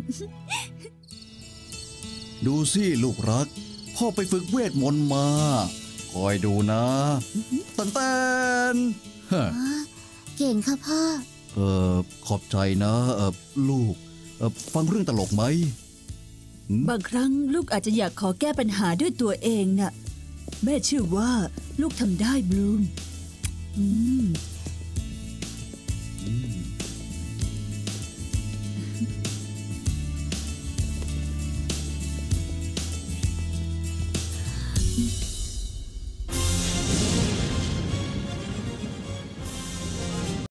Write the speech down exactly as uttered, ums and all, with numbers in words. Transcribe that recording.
ดูสิลูกรักพ่อไปฝึกเวทมนต์มาคอยดูนะตันเต้นเก่งค่ะพ่อเออขอบใจนะเออลูกเออฟังเรื่องตลกไหมบางครั้งลูกอาจจะอยากขอแก้ปัญหาด้วยตัวเองน่ะแม่เชื่อว่าลูกทำได้บลูมอืม